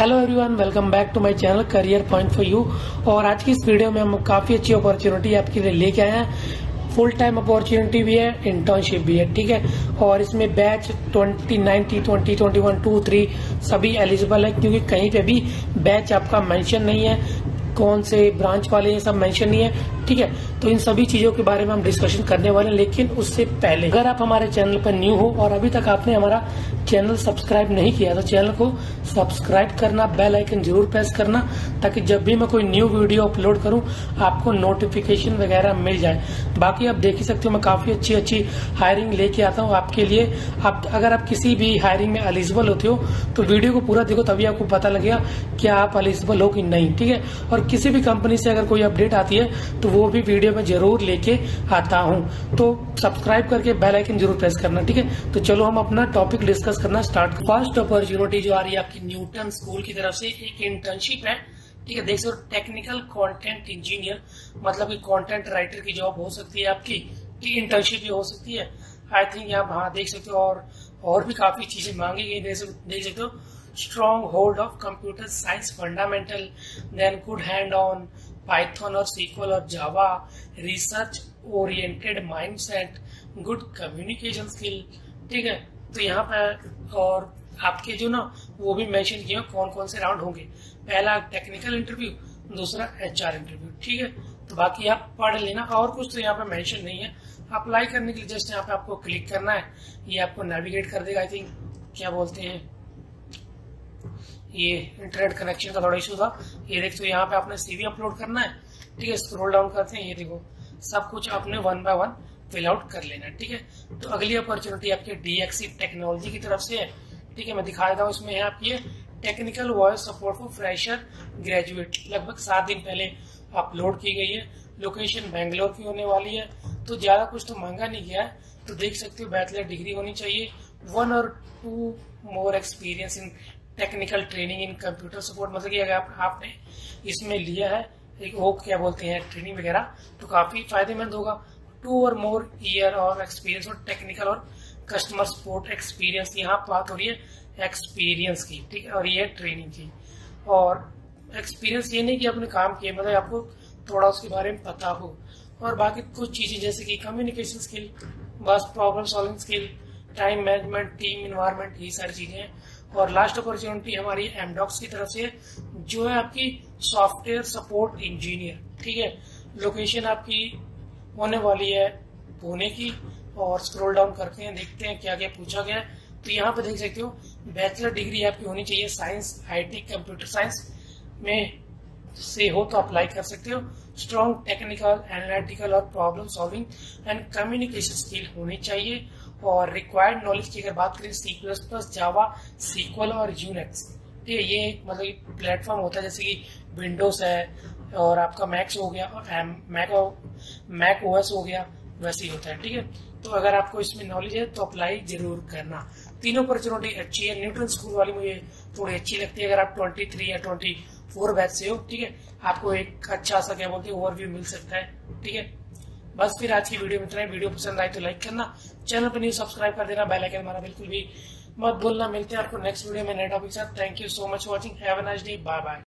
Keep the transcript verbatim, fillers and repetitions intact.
Hello everyone, welcome back to my channel career point for you. और आज की इस वीडियो में हम काफी अच्छी अपॉर्चुनिटी आपके लिए लेके आए हैं। फुल टाइम अपॉर्चुनिटी भी है, इंटर्नशिप भी है, ठीक है। और इसमें batch twenty ninety twenty twenty one two three सभी एलिजिबल है, क्योंकि कहीं पे भी बैच आपका मेंशन नहीं है, कौन से ब्रांच वाले ये सब मेंशन नहीं है, ठीक है। तो इन सभी चीजों के बारे में हम डिस्कशन करने वाले हैं। लेकिन उससे पहले अगर आप हमारे चैनल पर न्यू हो और अभी तक आपने हमारा चैनल सब्सक्राइब नहीं किया तो चैनल को सब्सक्राइब करना, बेल आइकन जरूर प्रेस करना, ताकि जब भी मैं कोई न्यू वीडियो अपलोड करूं आपको नोटिफिकेशन वगैरह मिल जाए। बाकी आप देख ही सकते हो मैं काफी अच्छी अच्छी हायरिंग लेके आता हूं आपके लिए। आप अगर आप किसी भी हायरिंग में एलिजिबल होते हो तो वीडियो को पूरा देखो, तभी आपको पता लगेगा कि आप एलिजिबल हो कि नहीं, ठीक है। और किसी भी कंपनी से अगर कोई अपडेट आती है तो वो भी वीडियो में जरूर लेके आता हूं। तो सब्सक्राइब करके बेल आइकन जरूर प्रेस करना, ठीक है। तो चलो हम अपना टॉपिक डिस्कस करना स्टार्ट। फर्स्ट अपॉर्चुनिटी जो आ रही है आपकी न्यूटन स्कूल की तरफ से, एक इंटर्नशिप है, ठीक है। देख सकते हो टेक्निकल कंटेंट इंजीनियर, मतलब कि कंटेंट राइटर की जॉब हो सकती है आपकी, की इंटर्नशिप भी हो सकती है। आई थिंक आप हाँ देख सकते हो। और और भी काफी चीजें मांगी गई, देख सकते हो। Strong hold of computer science fundamental, then good hand on python और सीक्वल और Java, research oriented mindset, good communication skill, ठीक है। तो यहाँ पे और आपके जो ना वो भी मेंशन किया कौन कौन से राउंड होंगे। पहला टेक्निकल इंटरव्यू, दूसरा एचआर इंटरव्यू, ठीक है। तो बाकी आप पढ़ लेना, और कुछ तो यहाँ पे मेंशन नहीं है। अप्लाई करने के लिए जस्ट यहाँ पे आपको क्लिक करना है, ये आपको नेविगेट कर देगा। आई थिंक क्या बोलते हैं, ये इंटरनेट कनेक्शन का थोड़ा इशू था। ये देखो तो यहाँ पे आपने सीवी अपलोड करना है, ठीक है। स्क्रॉल डाउन करते हैं, ये देखो सब कुछ आपने one by one fill out कर लेना, ठीक है। तो अगली अपॉर्चुनिटी आपके डीएक्सी टेक्नोलॉजी की तरफ से है, ठीक है। मैं दिखा देता हूँ, इसमें है आपकी technical voice support for fresher graduate, लगभग सात दिन पहले अपलोड की गई है। लोकेशन बेंगलोर की होने वाली है, तो ज्यादा कुछ तो मांगा नहीं गया है। तो देख सकते हो बैचलर डिग्री होनी चाहिए, वन और two more experience in technical training in computer support, मतलब कि अगर आप, आपने इसमें लिया है एक वो क्या बोलते हैं ट्रेनिंग वगैरह, तो काफी फायदेमंद होगा। टू और मोर ईयर और एक्सपीरियंस और टेक्निकल और कस्टमर सपोर्ट एक्सपीरियंस, यहाँ बात हो रही है एक्सपीरियंस की, ठीक है। और ये ट्रेनिंग की। और एक्सपीरियंस ये नहीं कि आपने काम किया, मतलब आपको थोड़ा उसके बारे में पता हो। और बाकी कुछ चीजें जैसे कि कम्युनिकेशन स्किल, बस problem solving skill, time management, team environment, ये सारी चीजें हैं। और लास्ट अपॉर्चुनिटी हमारी एमडॉक्स की तरफ से जो है आपकी सॉफ्टवेयर सपोर्ट इंजीनियर, ठीक है। लोकेशन आपकी होने वाली है पुणे की। और स्क्रॉल डाउन करते हैं, देखते हैं क्या क्या पूछा गया है। तो यहाँ पे देख सकते हो बैचलर डिग्री आपकी होनी चाहिए साइंस, आईटी, कंप्यूटर साइंस में से हो तो अप्लाई कर सकते हो। स्ट्रॉन्ग टेक्निकल, एनालिटिकल और problem solving and communication skill होनी चाहिए। और रिक्वायर्ड नॉलेज की अगर बात करें C plus plus, Java, SQL और यूनिक्स, ठीक है। ये मतलब प्लेटफॉर्म होता है जैसे कि विंडोज है और आपका मैक्स हो गया और मैक मैक ओएस हो गया, वैसे ही होता है, ठीक है। तो अगर आपको इसमें नॉलेज है तो अप्लाई जरूर करना। तीनों अपॉर्चुनिटी अच्छी है। न्यूटन स्कूल वाली मुझे थोड़ी अच्छी लगती है। अगर आप ट्वेंटी थ्री या ट्वेंटी फोर बैच से हो, ठीक है, आपको एक अच्छा सा क्या बोलते हैं ओवरव्यू मिल सकता है, ठीक है। बस फिर आज की वीडियो में इतना ही। वीडियो पसंद आए तो लाइक करना, चैनल पर न्यू सब्सक्राइब कर देना, बेल आइकन हमारा बिल्कुल भी मत भूलना। मिलते हैं आपको नेक्स्ट वीडियो में नए टॉपिक के साथ। Thank you so much for watching, have a nice day, bye bye.